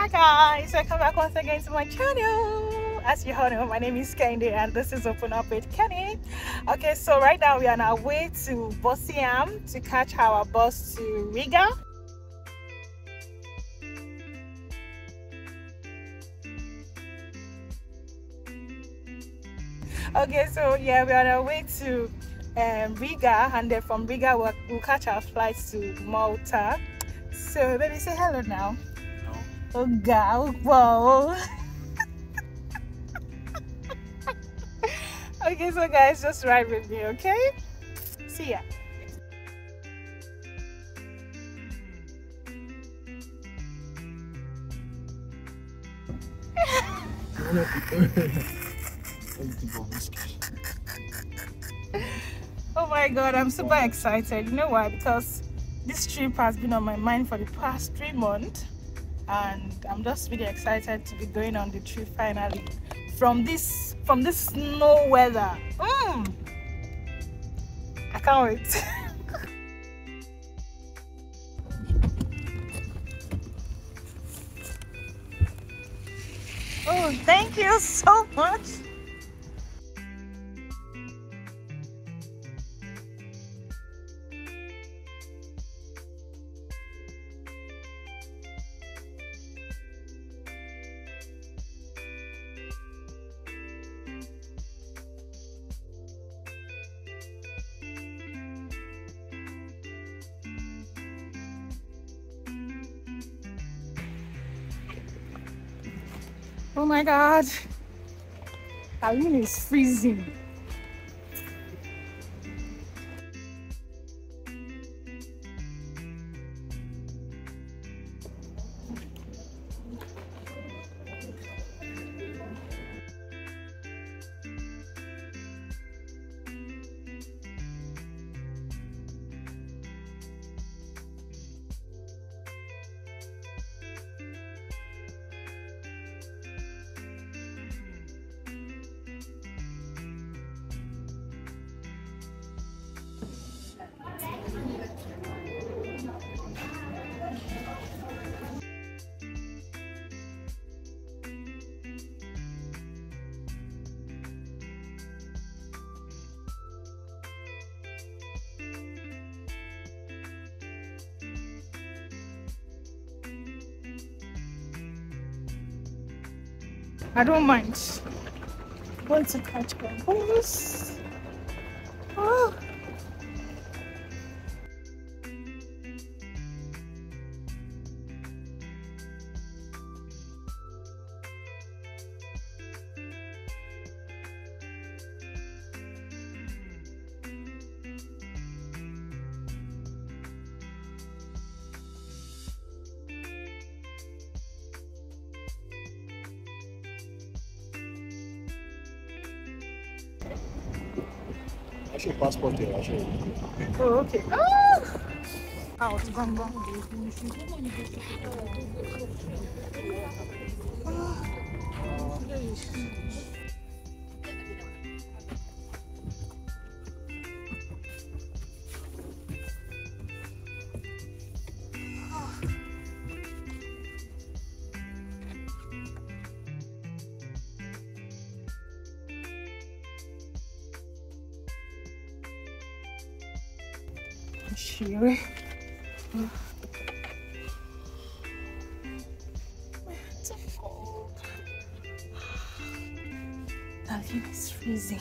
Hi guys, welcome back once again to my channel. As you all know, my name is Kendi and this is Open Up with Kenny. Okay, so right now we are on our way to Bosiam to catch our bus to Riga. Okay, so yeah, we are on our way to Riga, and then from Riga we'll catch our flights to Malta. So baby, say hello now. Oh God, whoa. Okay, so guys, just ride with me, okay? See ya. Oh my God, I'm super excited. You know why? Because this trip has been on my mind for the past 3 months, and I'm just really excited to be going on the trip finally from this snow weather. I can't wait. Oh, thank you so much. Oh my God, Aline is freezing. I don't mind. I'm going to catch a bus. Oh. I should passport here, I should. Oh, okay. Oh! Out, gone, gone. Sure. It's so cold. Aline is freezing.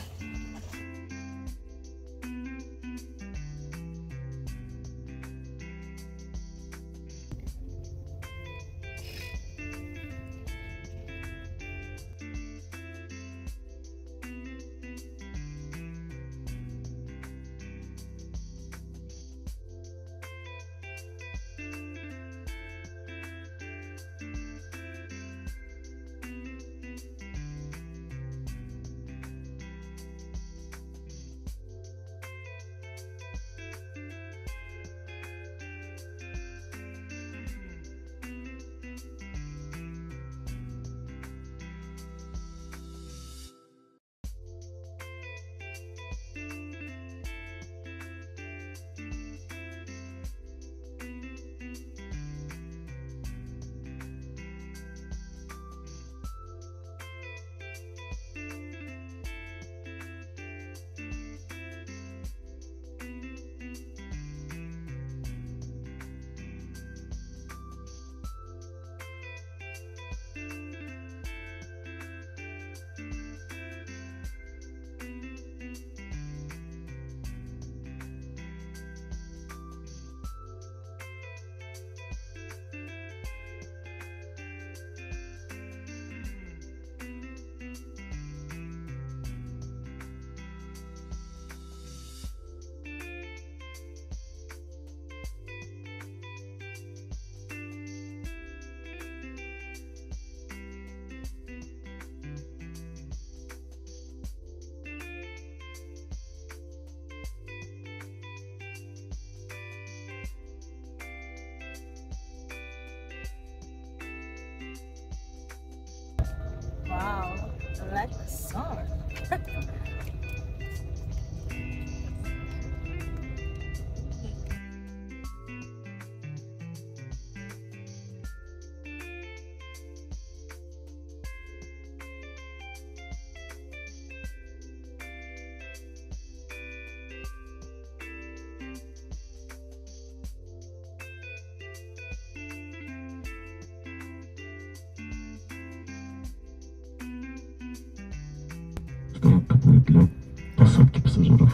dla посадки пассажиров.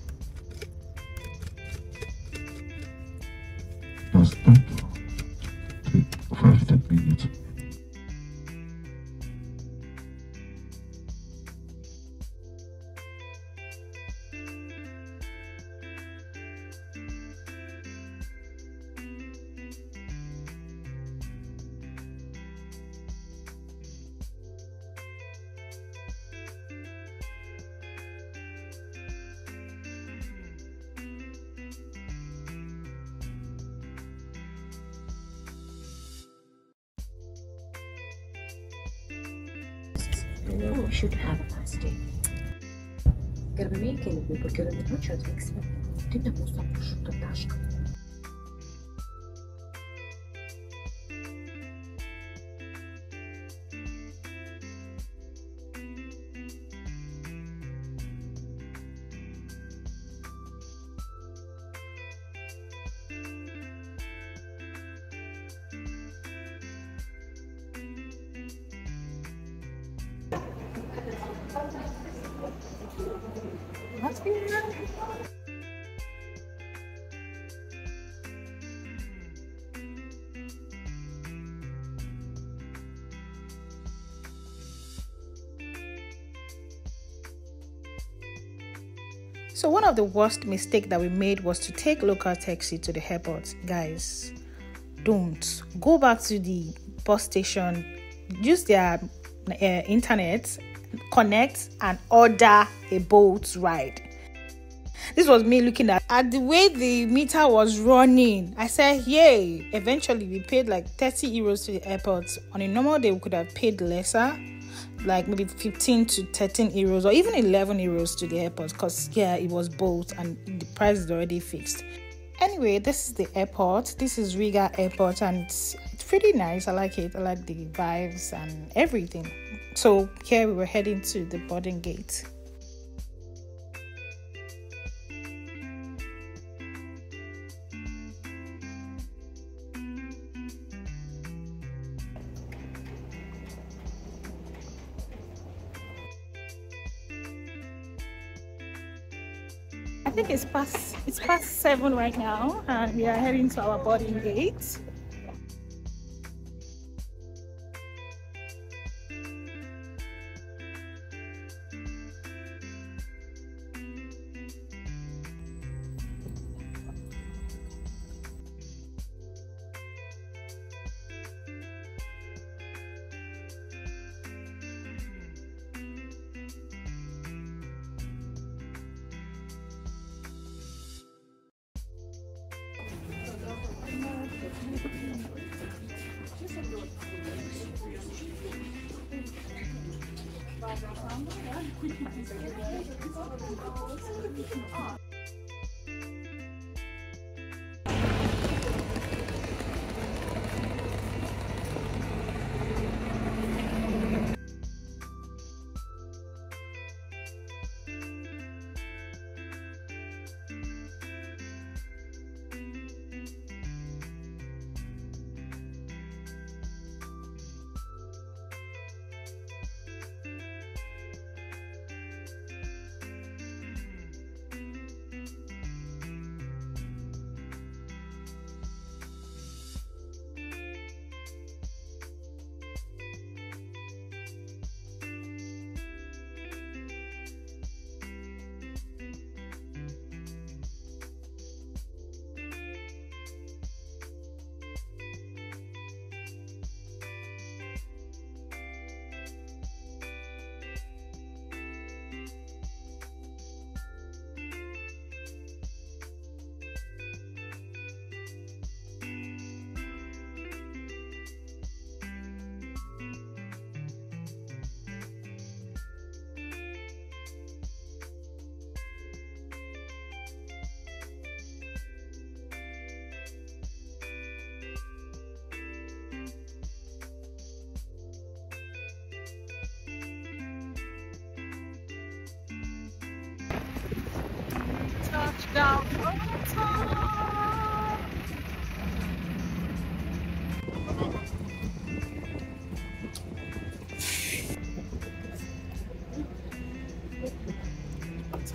Stop 5-10 minutes. You should have a nice day. Германийки люблю, porque lo mucho es extra. Ты не можешь что-то ташка. Must be there. So one of the worst mistakes that we made was to take local taxi to the airport. Guys, don't go back to the bus station, use their internet, connect and order a boat ride. This was me looking at the way the meter was running. I said, yay. Eventually we paid like 30 euros to the airport. On a normal day we could have paid lesser, like maybe 15 to 13 euros or even 11 euros to the airport, because it was both and the price is already fixed. Anyway, this is the airport. This is Riga airport and it's pretty nice. I like it. I like the vibes and everything. So here we were heading to the boarding gate. I think it's past 7 right now and we are heading to our boarding gate.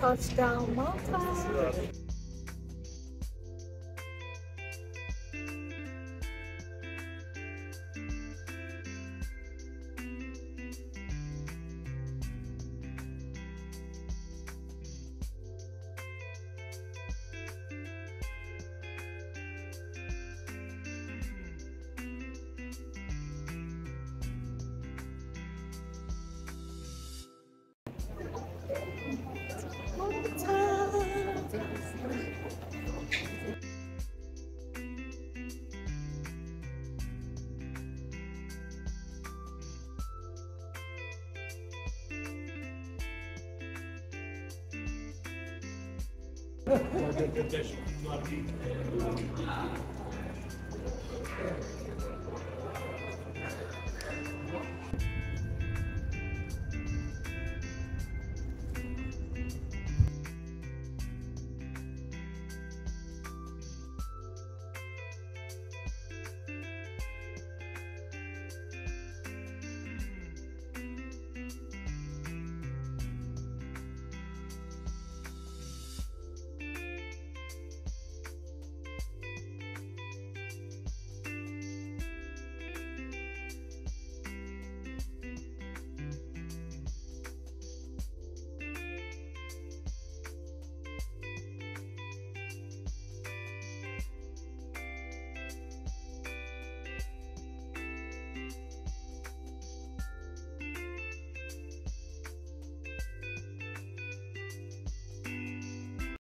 Touchdown Malta.